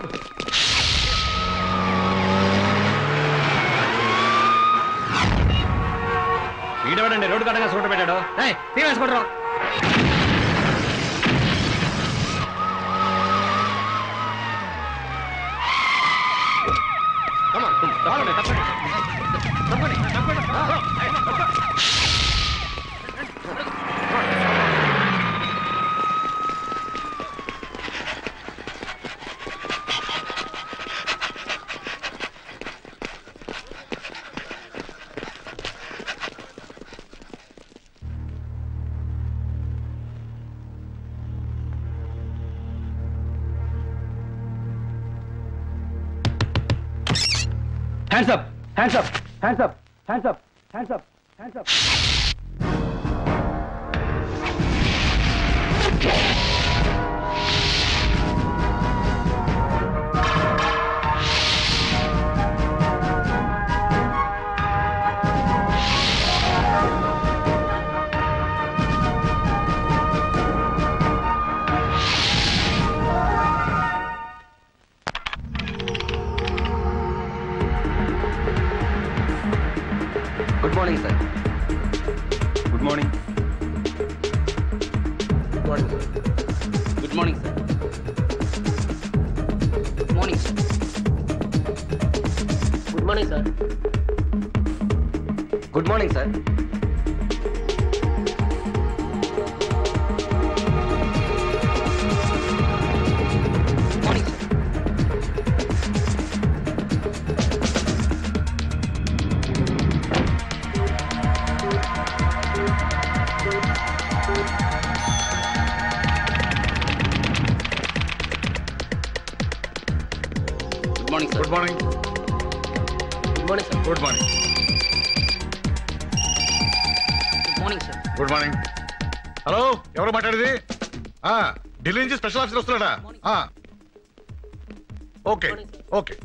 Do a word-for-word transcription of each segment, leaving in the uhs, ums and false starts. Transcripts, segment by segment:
వీడేవాడండి road కట్టగా సూట పెట్టాడు. తీవేసుకుంటారు. Hands up! Hands up! Hands up! Hands up! Hands up! Hands up! Good morning, sir. Good morning. Good morning, sir. Good morning, sir. Good morning, sir. Good morning, sir. Good morning, sir. Good morning, sir. Good morning. Good morning, sir. Good morning. Good morning, sir. Good morning. Hello, ఎవరు మాట్లాడేది? ఢిల్లీ నుంచి special officer వస్తున్నాడా? Okay okay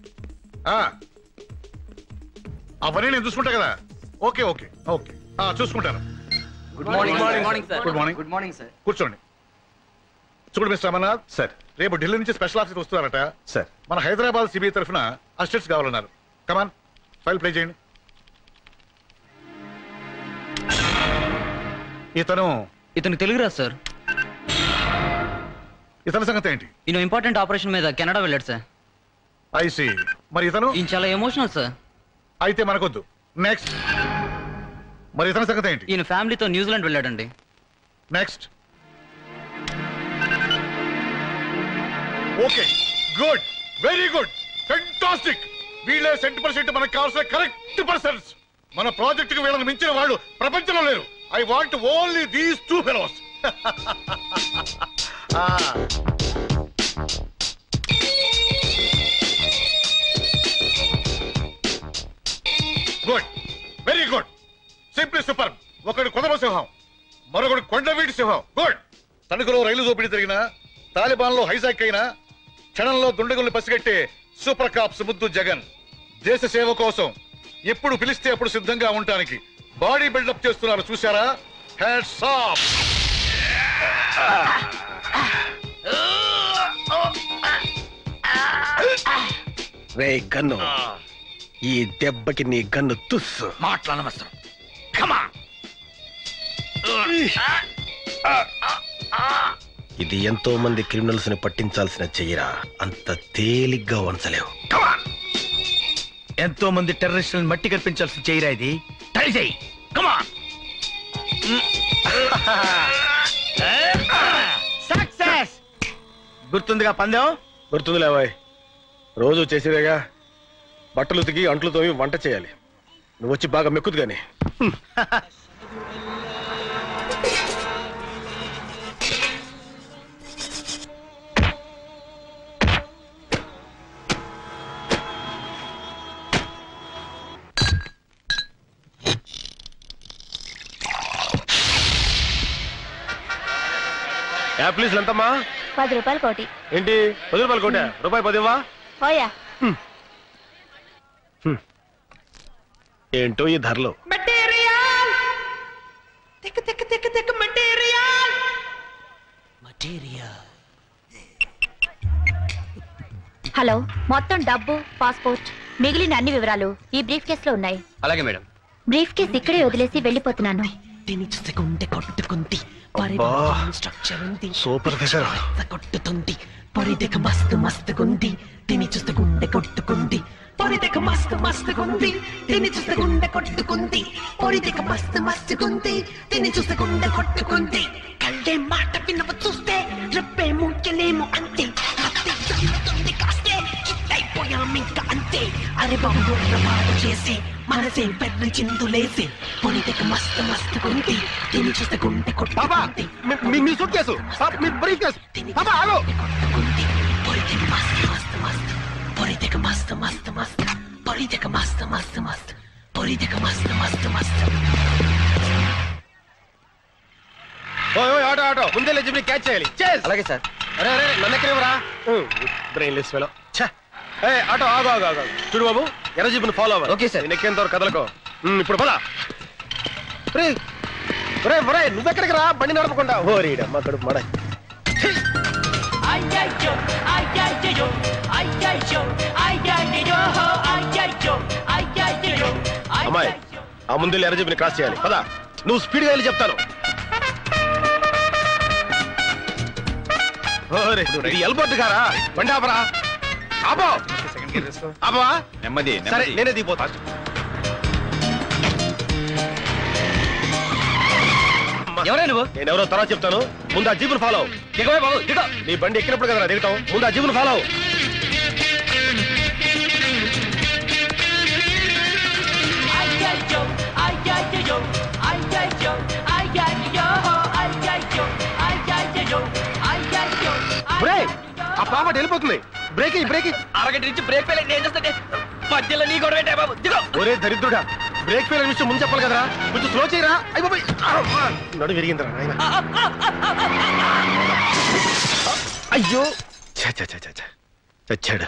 అవన్నీ నేను చూసుకుంటా కదా. Okay okay okay చూసుకుంటాను. Good morning, good morning, sir. Good morning. Good morning, sir. కూర్చోండి. చూడు మిస్టర్ అమర్నాథ్ సార్, రేపు ఢిల్లీ నుంచి స్పెషల్ ఆఫీసర్ వస్తున్నారట సార్. మన హైదరాబాద్ సిబిఐ తరఫున అసిస్టెంట్స్ కావాలన్నారు. కమాన్, ఫైల్ ప్లే చేయండి. ఇతను ఇతను తెలుగు రాదు సార్. ఇతని సంగతి ఏంటి? ఈయన ఇంపార్టెంట్ ఆపరేషన్ మీద కెనడా వెళ్ళాడు సార్. ఐసి. మరి ఇతను? ఈయన చాలా ఎమోషనల్ సార్. అయితే మనకొద్దు. నెక్స్ట్. మరి ఇతని సంగతి ఏంటి? ఈయన ఫ్యామిలీతో న్యూజిలాండ్ వెళ్ళాడండి. Next. Okay, good, very good, fantastic. వీళ్ళే సెంట్ పర్సెంట్ మనకు కావాల్సిన కరెక్ట్ పర్సన్స్. మన ప్రాజెక్ట్ కి వీళ్ళని మించిన వాళ్ళు ప్రపంచంలో లేరు. I want only these two fellows. Good, very good, simply super. ఒకడు కొదమ సింహం, మరొకడు కొండవీటి సింహం. గుడ్. తణుకులో రైలు దోపిడీ జరిగిన, తాలిబాన్ లో హైజాక్ అయిన, క్షణంలో దుండగుల్ని పసిగట్టే సూపర్ కాప్స్ ముద్దు జగన్. దేశ సేవ కోసం ఎప్పుడు పిలిస్తే అప్పుడు సిద్ధంగా ఉండటానికి బాడీ బిల్డప్ చేస్తున్నారు. చూశారా? Hats off. రే గన్ను, ఈ దెబ్బకి నీ గన్ను తుస్సు. మాట్లాడనవసరం. కమా. ఇది ఎంతో మంది క్రిమినల్స్ ని పట్టించాల్సిన చెయ్యరా, అంత తేలిగ్గా వంచలేవు. ఎంతో మంది టెర్రరిస్టులను మట్టి కల్పించాల్సిన చెయ్యరా ఇది. ట్రై చేయి. కమా. సక్సెస్. గుర్తుందిగా పందెం? గుర్తుంది లేవాయ్, రోజు చేసేదేగా. బట్టలు ఉతికి అంట్లు తోమి వంట చేయాలి. నువ్వు వచ్చి బాగా మెక్కుదు గాని. యాప్లీస్ ఎంతమ్మా? పది రూపాయలు కోటి. ఏంటి పది రూపాయలు కోట? రూపాయి పదివా? పోయా. ఏంటో ఈ ధరలో. హలో, మొత్తం డబ్బు, పాస్పోర్ట్, మిగిలిన అన్ని వివరాలు ఈ బ్రీఫ్ కేస్ లో ఉన్నాయి. అలాగే మేడం. బ్రీఫ్ కేస్ ఇక్కడే వదిలేసి వెళ్ళిపోతున్నాను. Super figure. కొట్టుతుంది పొరిదెక మస్తు మస్తుకుంది తిని చూస్తే గుండె కొట్టుకుంది పొరిదెక మస్తు మస్తుకుంది తిని చూస్తే గుండె కొట్టుకుంది పొరిదెక మస్తు మస్తుకుంది తిని చూస్తే గుండె కొట్టుకుంది కళ్ళే మాట వినవ చూస్తే రెప్పే మూచలేము అంతే అత్తే చదువుతుంది కాస్తే హిట్టయిపోయాం ఇంకా అంతే అరే బాబు దూరపాటు చేసి మనసే పెద్ద చిందులేసి పొరిదెక మస్తు మస్తుకుంది తిని చూస్తే గుండె కొట్టుకుంది మీ సూట్ కేసు, మీ బ్రీఫ్ కేసు. బాబా ఆగు. పొరిదెక మస్తు మస్తు మస్తు పొరిదెక మస్తు మస్తు మస్తు పొరిదెక మస్తు మస్తు మస్తు పొరిదెక మస్తు మస్తు మస్తు. ఓయ్ ఓయ్ ఆటో ఆటో ముందే లేచి క్యాచ్ చేయాలి. చేస్. అలాగే సార్. అరే అరే నన్ను ఎక్కడేవరా బ్రెయిన్ లెస్ ఫెలో. ఛ ఏ ఆటో ఆగు ఆగు ఆగు. చూడు బాబు ఎర్ర జీపుని ఫాలో అవ్వాలి. Okay sir. నేను ఎక్కేంత వరకు కదలకో. ఇప్పుడు పద. రే రే ఒరే నువ్వెక్కడికి రా, బండి నడపకుండా. ఓరీడమ్మ కడుపు మడ. అమ్మాయి ఆ ముందు ఎర్ర జీపుని క్రాస్ చేయాలి. పద నువ్వు స్పీడ్ గా వెళ్ళి చెప్తాను. ఇది ఎల్బోర్డ్ గారా, బండి ఆపరా. ఆపో ఆపవా. నెమ్మది సరే నేనే దిగిపోతా. ఎవరే నువ్వు? నేను ఎవరో తర్వాత చెప్తాను. ముందు ఆ జీపును ఫాలో. దిగవే బాబు, దిగ. నీ బండి ఎక్కినప్పుడు కదా దిగుతాం. ముందు ఆ జీపును ఫాలో. ఆ పాప వెళ్ళిపోతుంది. Break break. అరగంట నుంచి బ్రేక్ ఫెయిల్ నేను చేస్తుంటే మధ్యలో నీ గొడవ ఏంటే బాబు, దిగో. ఒరే దరిద్రుడా, బ్రేక్ ఫెయిల్ విషయం ముందు చెప్పాలి కదరా. కొంచెం స్లో చేయరా. అయిపోయి నడు విరిగిందిరా నాయన. అయ్యో చచ్చాడు.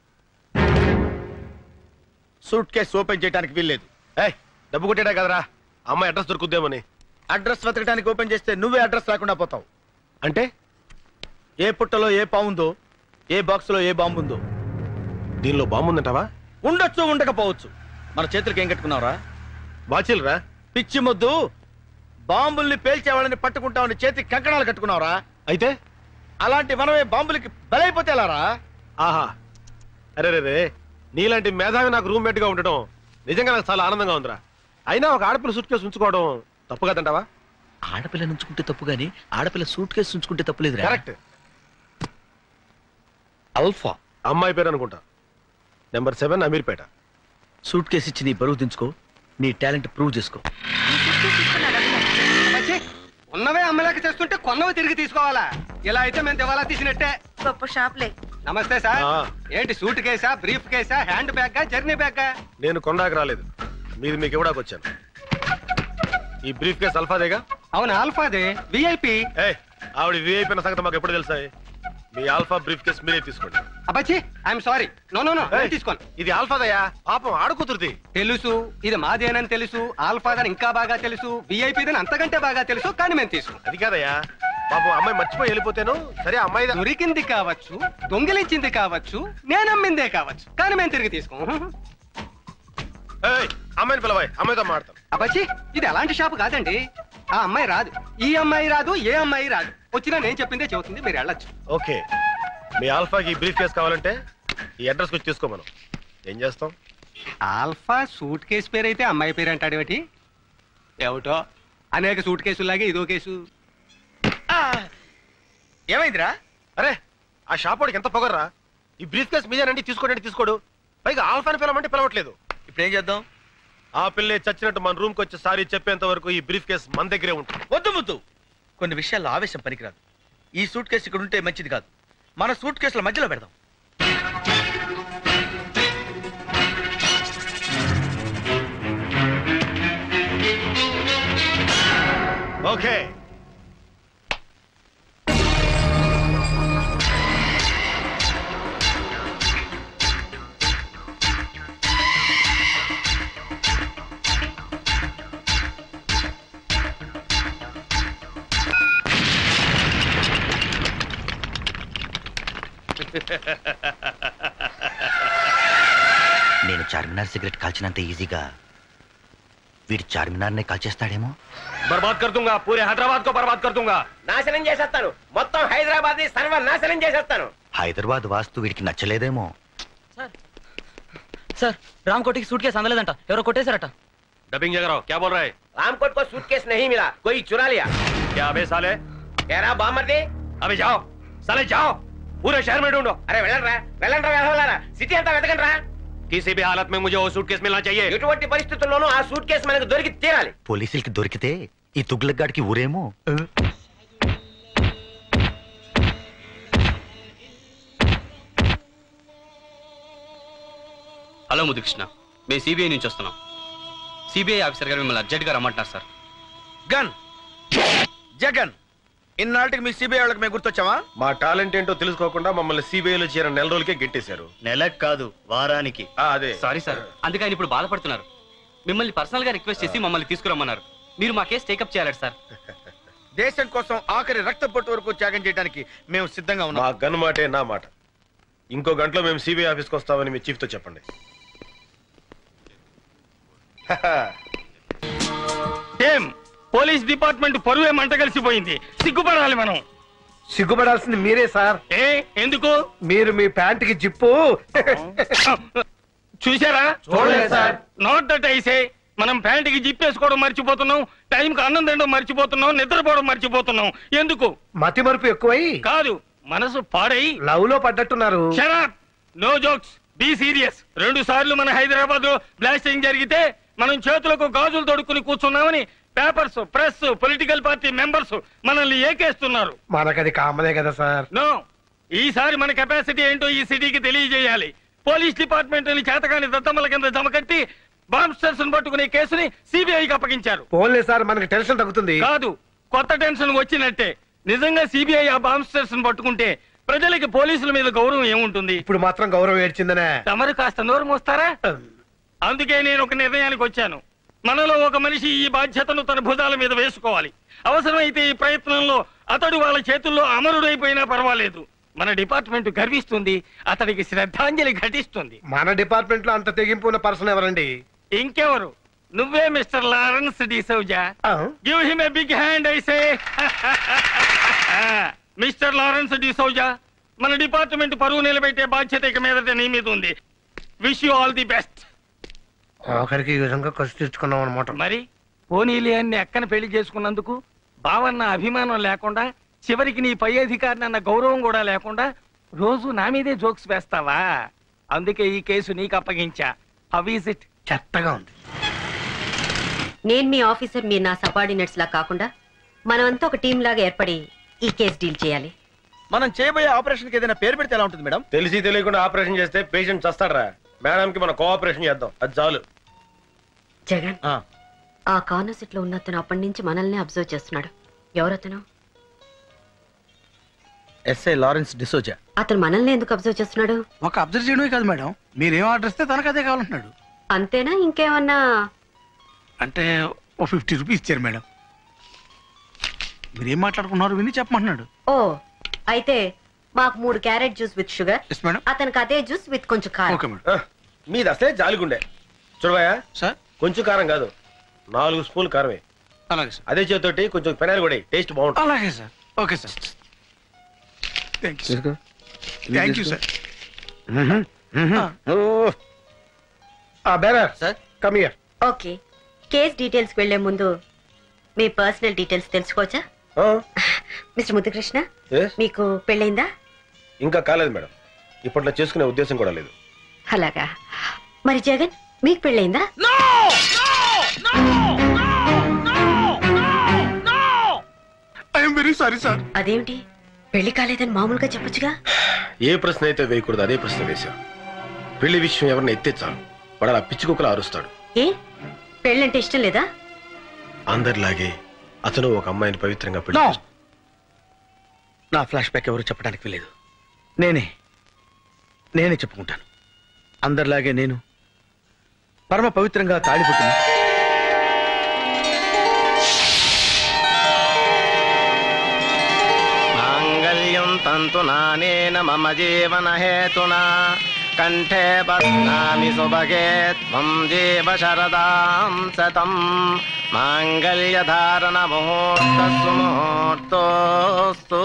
సూట్ కేసు ఓపెన్ చేయడానికి వీల్లేదు. ఏయ్ డబ్బు కొట్టాడా కదరా, అమ్మాయి అడ్రస్ దొరుకుద్దేమని. అడ్రస్ వెతకడానికి ఓపెన్ చేస్తే నువ్వే అడ్రస్ రాకుండా పోతావు. అంటే ఏ పుట్టలో ఏ పావుందో, ఏ బాక్స్ లో ఏ బాంబు ఉందో. దీనిలో బాంబు ఉందంటావా? ఉండొచ్చు, ఉండకపోవచ్చు. మన చేతులకి ఏం కట్టుకున్నావురా? బాచిల్రా. పిచ్చి మొద్దు. బాంబుల్ని పేల్చే వాళ్ళని పట్టుకుంటామని చేతికి కంకణాలు కట్టుకున్నావురా. అయితే అలాంటి మనమే బాంబులకి బలైపోతే ఎలారా? ఆహా అరే రే రే, నీలాంటి మేధావి నాకు రూమ్మేట్ గా ఉండటం నిజంగా నాకు చాలా ఆనందంగా ఉందిరా. అయినా ఒక ఆడపిల్ల సూట్ కేసు ఉంచుకోవడం తప్పు కదంటావా? ఆడపిల్ల నుంచుకుంటే తప్పు గానీ ఆడపిల్ల సూట్ కేసు ఉంచుకుంటే తప్పు లేదు. కరెక్ట్. అల్ఫా అమ్మాయి పేరు అనుకుంటా. Number seven Ameerpet. Suitcase ఇచ్చి నీ బరువు దించుకో, నీ టాలెంట్ ప్రూవ్ చేసుకో. ఉన్నవే అమ్మలేక చేస్తుంటే కొన్నవి తిరిగి తీసుకోవాలా? ఇలా అయితే మేము దివాలా తీసినట్టే. గొప్ప షాప్లే. నమస్తే సార్. ఆ. ఏంటి సూట్ కేసా, బ్రీఫ్ కేసా, హ్యాండ్ బ్యాగ్, జర్నీ బ్యాగ్? నేను కొండాకి రాలేదు, మీది మీకు ఇవ్వడానికి వచ్చాను. ఈ బ్రీఫ్ కేసు అల్ఫాదేగా? అవును ఆల్ఫాదే, విఐపి. ఏ ఆవిడ విఐపీ అన్న సంగతి మాకు ఎప్పుడు తెలుసాయి? మీ ఆల్ఫా బ్రీఫ్ కేసు మీరే తీసుకోండి. అబ్బాచి I'm sorry. No no no తీసుకోను. ఇది ఆల్ఫాదయ్యా, పాపం ఆడుకుతురుది. తెలుసు ఇది మాదేనని తెలుసు, ఆల్ఫాదని ఇంకా బాగా తెలుసు, విఐపిదని అంతకంటే బాగా తెలుసు, కానీ మేము తీసుకోం. అది కాదయ్యా, పాపం అమ్మాయి మర్చిపోయి వెళ్ళిపోతేను. సరే అమ్మాయి దొరికింది కావచ్చు, దొంగిలించింది కావచ్చు, నేను అమ్మిందే కావచ్చు, కానీ మేము తిరిగి తీసుకోం. అమ్మాయిని పిలవాయి, అమ్మాయితో మాడతాం. అబ్బాచి ఇది అలాంటి షాపు కాదండి. ఆ అమ్మాయి రాదు, ఈ అమ్మాయి రాదు, ఏ అమ్మాయి రాదు. వచ్చినా నేను చెప్పిందే చెబుతుంది, మీరు వెళ్ళొచ్చు. ఓకే, మీ ఆల్ఫాకి బ్రీఫ్ కేసు కావాలంటే ఈ అడ్రస్ వచ్చి తీసుకో. మనం ఏం చేస్తాం? ఆల్ఫా సూట్ కేసు పేరు అయితే అమ్మాయి పేరు అంటాడు ఏమిటి? ఏమిటో అనేక సూట్ కేసులాగే ఇదో కేసు. ఏమైందిరా? అరే ఆ షాప్ వాడికి ఎంత పొగర్రా. ఈ బ్రీఫ్ కేసు మీదేనండి, తీసుకోండి తీసుకోడు. పైగా ఆల్ఫాని పిలవమంటే పిలవట్లేదు. ఇప్పుడు ఏం చేద్దాం? ఆ పిల్లే చచ్చినట్టు మన రూమ్ కి వచ్చి సారీ చెప్పేంత వరకు ఈ బ్రీఫ్ కేసు మన దగ్గరే ఉంటుంది. వద్దు ముద్దు, కొన్ని విషయాల్లో ఆవేశం పనికిరాదు. ఈ సూట్ కేసు ఇక్కడ ఉంటే మంచిది కాదు. మన సూట్ కేసుల మధ్యలో పెడదాం. ఓకే నేను చార్మినార్ సిగరెట్ కాల్చినంత ఈజీగా వీడు చార్మినార్నే కాల్చేస్తాడేమో. బర్బాద్ కర్తుంగా పూరే హైదరాబాద్ కో బర్బాద్ కర్తుంగా. నాశనం చేసేస్తాను, మొత్తం హైదరాబాద్ ని సర్వనాశనం చేసేస్తాను. హైదరాబాద్ వాస్తు వీడికి నచ్చలేదేమో. సార్ సార్ రామ్ కోటి సూట్ కేసు అందలేదంట, ఎవరో కొట్టేశారట. डबिंग जगह रहो, क्या बोल रहा है? रामकोट को सूटकेस नहीं मिला, कोई चुरा लिया. क्या अबे साले? कह रहा बामर्दी. अबे जाओ साले जाओ, पूरे शहर में ढूंढो. अरे వెళ్ళండ్రా వెళ్ళండ్రా వెళ్ళారా, సిటీ అంతా వెతకండ్రా. किसी भी हालत में मुझे वो सूटकेस मिलना चाहिए. ఎటువంటి పరిస్థితుల్లోనూ ఆ సూట్ కేసు మనకు దొరికి తీరాలి. పోలీసులకి దొరికితే ఈ తుగ్లక్గాడికి ఊరేమో. హలో ముదుకృష్ణ, మేము సిబిఐ నుంచి వస్తున్నాం. సిబిఐ ఆఫీసర్ గారు మిమ్మల్ని అర్జెంట్ గా రమ్మంటున్నారు సార్. గన్ జగన్, ఇన్నాళ్ళకి మీ సిబిఐ వాళ్ళకి మేము గుర్తొచ్చామా? మా టాలెంట్ ఏంటో తెలుసుకోకుండా మమ్మల్ని సిబిఐలో చేరిన నెల రోజులకే గెట్టేశారు. నెలకు కాదు, వారానికి. అదే సారీ సార్, అందుకే ఆయన ఇప్పుడు బాధపడుతున్నారు. మిమ్మల్ని పర్సనల్ గా రిక్వెస్ట్ చేసి మమ్మల్ని తీసుకురమ్మన్నారు. మీరు మా కేసు టేకప్ చేయాలి సార్. దేశం కోసం ఆఖరి రక్త పొట్టు వరకు త్యాగం చేయడానికి మేము సిద్ధంగా మా ఉన్నాం. గన్ మాటే నా మాట. ఇంకో గంటలో మేము సిబిఐ ఆఫీస్కి వస్తామని మీ చీఫ్ తో చెప్పండి. ఏం పోలీస్ డిపార్ట్మెంట్ పరువే మంట కలిసిపోయింది, సిగ్గుపడాలి మనం. సిగ్గుపడాల్సింది మీరే సార్. ఏ ఎందుకు? మీరు మీ ప్యాంటుకి జిప్పు చూసారా? చూడలేదు సార్. నాట్ దట్ ఐసే, మనం ప్యాంటుకి జిప్పేసుకోవడం మర్చిపోతున్నాం, టైంకి అన్నం తినడం మర్చిపోతున్నాం, నిద్రపోవడం మర్చిపోతున్నాం. ఎందుకు? మతి మరుపు ఎక్కువై కాదు, మనసు పాడై లవ్ లో పడ్డట్టున్నారు. Shut up, no jokes, be serious. రెండు సార్లు మన హైదరాబాద్ లో బ్లాస్టింగ్ జరిగితే మనం చేతులకు గాజులు తొడుక్కుని కూర్చున్నామని papers, press, political party members మనల్ని ఏకేస్తున్నారు. మనకది కామనే కదా సార్. నో, ఈసారి మన కెపాసిటీ ఏంటో ఈ సిటీకి తెలియజేయాలి. పోలీస్ డిపార్ట్మెంట్ చేతకాని దత్తమ్మల కింద జమకట్టి బాంబ్స్టర్స్ పట్టుకునే కేసుని సిబిఐకి అప్పగించారు. పోన్లే సార్, మనకి టెన్షన్ తగ్గుతుంది. కాదు, కొత్త టెన్షన్ వచ్చినట్టే. నిజంగా సిబిఐ ఆ బాంబ్స్టర్స్ పట్టుకుంటే ప్రజలకి పోలీసుల మీద గౌరవం ఏముంటుంది? ఇప్పుడు మాత్రం గౌరవం ఏడ్చిందనే. తమరు కాస్త నోరు మోస్తారా? అందుకే నేను ఒక నిర్ణయానికి వచ్చాను. మనలో ఒక మనిషి ఈ బాధ్యతను తన భుజాల మీద వేసుకోవాలి. అవసరమైతే ఈ ప్రయత్నంలో అతడు వాళ్ళ చేతుల్లో అమరుడైపోయినా పర్వాలేదు. మన డిపార్ట్మెంట్ గర్విస్తుంది, అతడికి శ్రద్ధాంజలి ఘటిస్తుంది. మన డిపార్ట్మెంట్ లో అంత తెగింపు ఉన్న పర్సన్ ఎవరండి? ఇంకెవరు? నువ్వే mister Lawrence D'Souza. Give him a big hand I say. Mister Lawrence D'Souza, మన డిపార్ట్మెంట్ పరువు నిలబెట్టే బాధ్యత ఇక మీదట నీ మీద ఉంది. Wish you all the best. ఆఖరికి ఈ విధంగా ఖర్చు తెచ్చుకున్నాం అనమాట. మరి పోనీలి అన్ని అక్కన పెళ్లి చేసుకున్నందుకు బావన్న అభిమానం లేకుండా, చివరికి నీ పై అధికారిని అన్న గౌరవం కూడా లేకుండా రోజు నా మీదే జోక్స్ వేస్తావా? అందుకే ఈ కేసు నీకు అప్పగించా. How is it? చెత్తగా ఉంది. నేను మీ ఆఫీసర్, మీరు నా సబార్డినేట్స్ లా కాకుండా మనమంతా ఒక టీం లాగా ఏర్పడి ఈ కేసు డీల్ చేయాలి. మనం చేయబోయే ఆపరేషన్ కి ఏదైనా పేరు పెడితే ఎలా ఉంటుంది మేడం? తెలిసి తెలియకుండా ఆపరేషన్ చేస్తే పేషెంట్ చస్తాడరా. మేడం కి మనం కోఆపరేషన్ చేద్దాం, అది చాలు. జగన్, ఆ కార్నర్ సీట్ లో ఉన్న అతను అప్పటి నుంచి మనల్ని అబ్జర్వ్ చేస్తున్నాడు. ఎవరతను? ఎస్ఐ లారెన్స్ డిసోజా. అతను మనల్ని ఎందుకు అబ్జర్వ్ చేస్తున్నాడు? ఒక అబ్జర్వ్ చేయడమే కాదు మేడం, మీరేం ఆర్డర్ ఇస్తే తనకు అదే కావాలంటున్నాడు. అంతేనా? ఇంకేమన్నా? అంటే ఓ ఫిఫ్టీ రూపీస్ ఇచ్చారు మేడం. మీరేం మాట్లాడుకున్నారు విని చెప్పమంటున్నాడు. ఓ, అయితే మాకు మూడు క్యారెట్ జ్యూస్ విత్ షుగర్, అతనికి అదే జ్యూస్ విత్ కొంచెం కారం. మీది అసలే జాలిగుండే. చూడవయ్యా సార్, కొంచెం కారం కాదు, నాలుగు స్పూన్లు కారమే. అలాగే సార్. అదే చేతోటి కొంచెం పెనాలు కూడా టేస్ట్ బాగుంటుంది. అలాగే sir. Okay sir. Thank you thank you sir. Bearer sir, come here. Okay, case details వెళ్లే ముందు మీ పర్సనల్ డీటెయిల్స్ తెలుసుకోవచ్చా? మిస్టర్ ముద్దుకృష్ణ, మీకు పెళ్ళైందా? ఇంకా కాలేదు మేడం, ఇప్పట్లో చేసుకునే ఉద్దేశం కూడా లేదు. అలాగా. మరి జగన్, మీకు పెళ్ళైందా? I'm very sorry sir. అదేమిటి, పెళ్లి కాలేదని మామూలుగా చెప్పొచ్చుగా? ఏ ప్రశ్న అయితే వేయకూడదు అదే ప్రశ్న వేశా. పెళ్లి విషయం ఎవరిని ఎత్తే చాలు వాడు అలా పిచ్చుకోకలా అరుస్తాడు. ఏ, పెళ్ళంటే ఇష్టం లేదా? అందరిలాగే అతను ఒక అమ్మాయిని పవిత్రంగా పెళ్లి. నా ఫ్లాష్ బ్యాక్ ఎవరు చెప్పడానికి వీలేదు. నేనే నేనే చెప్పుకుంటాను. అందరిలాగే నేను పరమ పవిత్రంగా తాళిపుట్టిన మాంగళ్యం తంతు నానేన మమ జీవన హేతునా కంఠే బధ్నామి సుభగే త్వం జీవ శరదాం శతం మాంగళ్యధారణ ముహూర్తస్సు ముహూర్తోస్తు.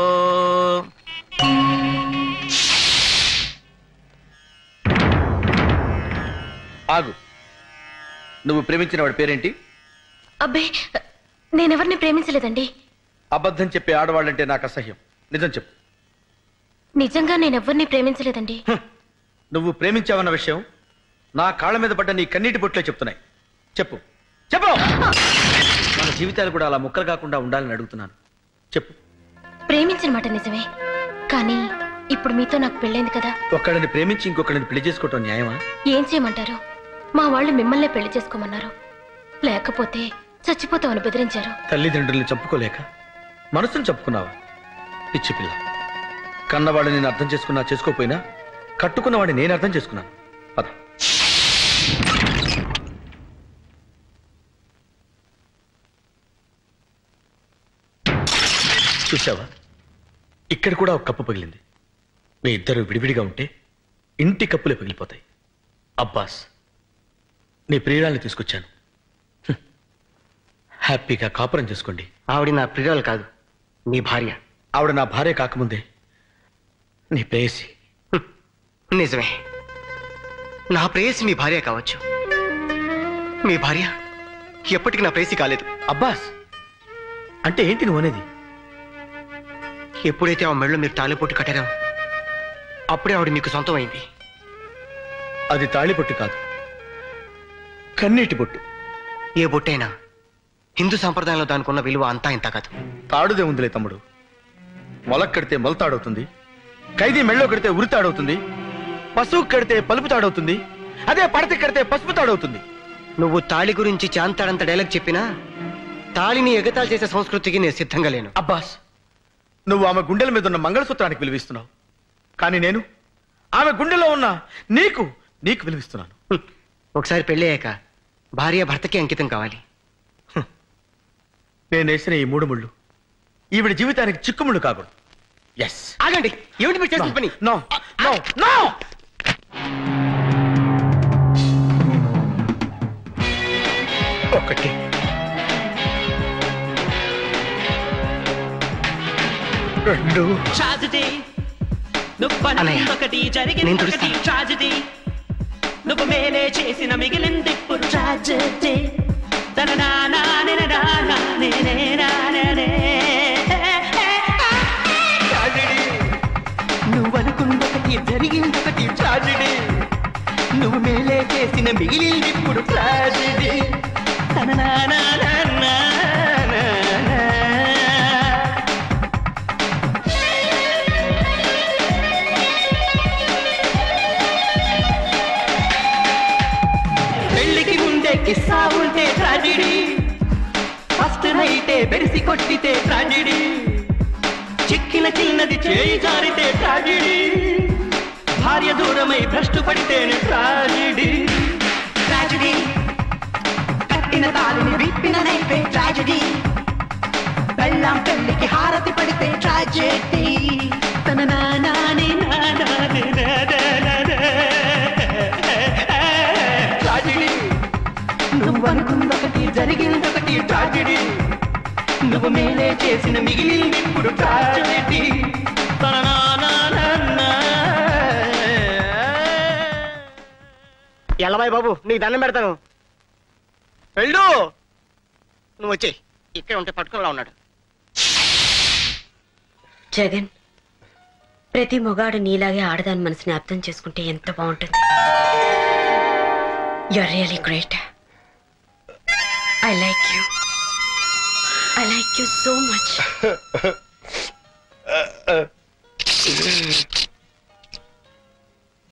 ఆగు. నువ్వు ప్రేమించిన వాడి పేరేంటి? అబ్బే, నేనెవరిని ప్రేమించలేదండి. అబద్ధం చెప్పే ఆడవాళ్ళంటే నాకు అసహ్యం. నిజం చెప్పు. నిజంగా నేనెవరిని ప్రేమించలేదండి. నువ్వు ప్రేమించావన్న విషయం నా కాళ్ళ మీద పడ్డ నీ కన్నీటి బొట్లే చెప్తున్నాయి. చెప్పు చెప్పు. మన జీవితాలు కూడా అలా ముక్కలు కాకుండా ఉండాలని అడుగుతున్నాను. చెప్పు. ప్రేమించిన మాట నిజమే, కానీ ఇప్పుడు మీతో నాకు పెళ్ళైంది కదా. ఒక్కడిని ప్రేమించి ఇంకొకడిని పెళ్లి చేసుకోవటం న్యాయమా? ఏం చేయమంటారు? మా వాళ్ళు మిమ్మల్నే పెళ్లి చేసుకోమన్నారు. లేకపోతే చచ్చిపోతామని బెదిరించారు. తల్లిదండ్రుల్ని చంపుకోలేక మనసును చంపుకున్నావా? పిచ్చి పిల్ల. కన్నవాడిని నేను అర్థం చేసుకున్నా చేసుకోపోయినా కట్టుకున్నవాడిని నేను అర్థం చేసుకున్నాను. పద. చూసావా, ఇక్కడ కూడా ఒక కప్పు పగిలింది. మీ ఇద్దరు విడివిడిగా ఉంటే ఇంటి కప్పులే పగిలిపోతాయి. అబ్బాస్, నీ ప్రియురాల్ని తీసుకొచ్చాను. హ్మ్. హ్యాపీగా కాపురం చేసుకోండి. ఆవిడ నా ప్రియురాలు కాదు, నీ భార్య. ఆవిడ నా భార్య కాకముందే నీ ప్రేయసి. నిజమే, నా ప్రేయసి మీ భార్య కావచ్చు. మీ భార్య ఎప్పటికీ నా ప్రేయసి కాలేదు. అబ్బాస్, అంటే ఏంటి నువ్వు అనేది? ఎప్పుడైతే ఆ మెడలో మీరు తాళిపొట్టు కట్టారో అప్పుడే ఆవిడ మీకు సొంతం అయింది. అది తాళిపొట్టు కాదు, కన్నీటి బొట్టు. ఏ బొట్టైనా హిందూ సంప్రదాయంలో దానికి ఉన్న విలువ అంతా ఇంత కాదు. తాడుదే ఉందిలే తమ్ముడు. మొలక్ కడితే మొలతాడవుతుంది, ఖైదీ మెళ్ళో కడితే ఉరితాడవుతుంది, పశువు కడితే పలుపు తాడవుతుంది, అదే పడతి కడితే పసుపు తాడవుతుంది. నువ్వు తాళి గురించి చాంతాడంత డైలాగ్ చెప్పినా తాళిని ఎగతాళి చేసే సంస్కృతికి నేను సిద్ధంగా లేను. అబ్బాస్, నువ్వు ఆమె గుండెల మీద ఉన్న మంగళసూత్రానికి విలువిస్తున్నావు, కానీ నేను ఆమె గుండెలో ఉన్న నీకు నీకు విలువిస్తున్నాను. ఒకసారి పెళ్ళయ్యాక భార్య భర్తకి అంకితం కావాలి. నేను వేసిన ఈ మూడు ముళ్ళు ఈవిడ జీవితానికి చిక్కుముళ్ళు కాకూడదు. ఎస్. ఆగండి, ఏమిటి మీరు చేసిన పని? No no no. ఒకటి, రెండు. నేను తుడుస్తాను. ట్రాజెడీ నువ్వు మేలే చేసిన మిగిలింది ఇప్పుడు ట్రాజెడీ. నువ్వు అనుకున్నొకటి జరిగిందొకటి ట్రాజెడీ. నువ్వు మేలే చేసిన మిగిలింది ఇప్పుడు ట్రాజెడీ. పెళ్లికి ముందే కిస్సా ఉంటే ట్రాజెడీ, ఫస్ట్ నైటే బెడిసి కొట్టితే ట్రాజెడీ, చిక్కిన చిన్నది చేయి జారితే ట్రాజెడీ, భార్య దూరమై భ్రష్టు పడితేనే ట్రాజెడీ. ట్రాజెడీ కట్టిన తాళిని విప్పిన నైపే ట్రాజెడీ, బెల్లం పెళ్లికి హారతి పడితే ట్రాజెడీ. తన నానాని నానాని ట్రాజెడీ. నువ్వు అనుకుందొకటి జరిగిందొకటి ట్రాజెడీ. నువ్వు మేలే చేసిన మిగిలింది ఇప్పుడు ట్రాజెడీ. ఎల్లబాయ్ బాబు, నీకు దండం పెడతాను. వెళ్ళు. నువ్వు వచ్చి ఇక్కడ ఉంటే పట్టుకునేలా ఉన్నాడు. జగన్, ప్రతి మొగాడు నీలాగే ఆడదాని మనసుని అర్థం చేసుకుంటే ఎంత బాగుంటుంది. You are really great. I like you. I like you so much.